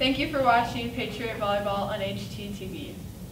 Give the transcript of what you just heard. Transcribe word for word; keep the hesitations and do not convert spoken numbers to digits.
Thank you for watching Patriot Volleyball on H T T V.